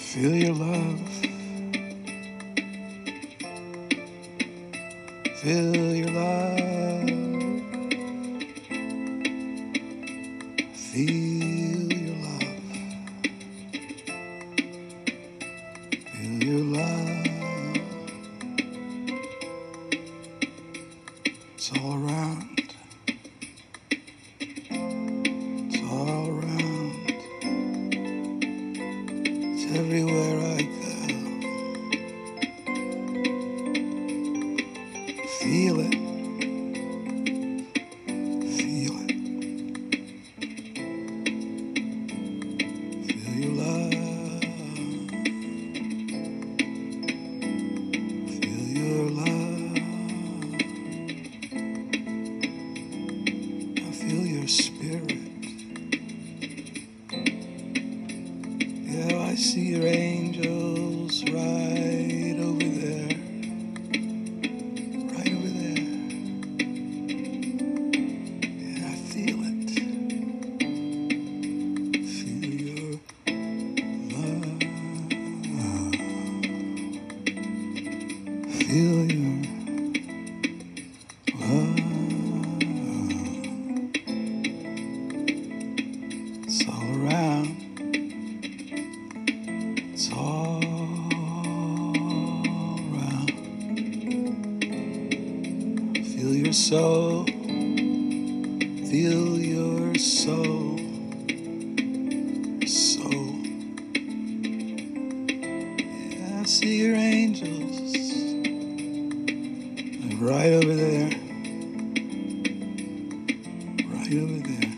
Feel your love. Feel your love. Feel your love. Feel your love. It's all around. It's all around. It's everywhere I go. Feel it. Feel it. Feel your love. Feel your love. I feel your spirit. Yeah, I see your angels right over there. Right over there. Yeah, I feel it. Feel your love. Feel your love. It's all around. It's all around. Feel your soul. Feel your soul. Soul. Yeah, I see your angels right over there. Right over there.